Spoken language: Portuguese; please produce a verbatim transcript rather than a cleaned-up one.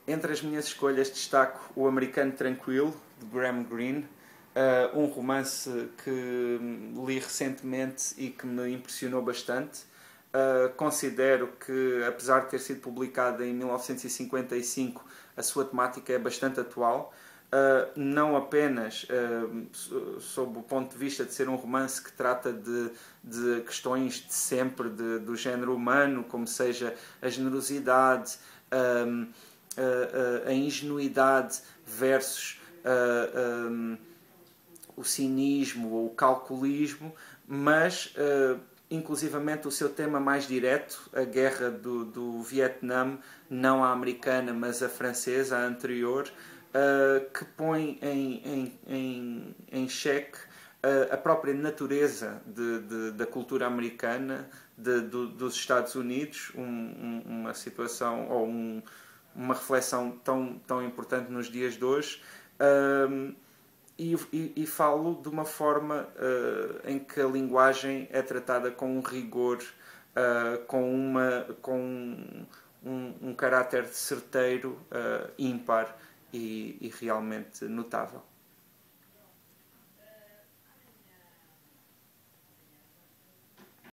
Entre as minhas escolhas destaco O Americano Tranquilo, de Graham Greene, uh, um romance que li recentemente e que me impressionou bastante. Uh, considero que, apesar de ter sido publicado em mil novecentos e cinquenta e cinco, a sua temática é bastante atual. Uh, não apenas uh, sob o ponto de vista de ser um romance que trata de, de questões de sempre de, do género humano, como seja a generosidade, um, a, a, a ingenuidade versus uh, um, o cinismo ou o calculismo, mas uh, inclusivamente o seu tema mais direto, a guerra do, do Vietnã, não a americana, mas a francesa, a anterior, uh, que põe em, em, em, em xeque uh, a própria natureza de, de, da cultura americana, de, do, dos Estados Unidos, um, um, uma situação ou um, uma reflexão tão, tão importante nos dias de hoje. Uh, E, e, e falo de uma forma uh, em que a linguagem é tratada com um rigor, uh, com, uma, com um, um, um caráter certeiro, uh, ímpar e, e realmente notável.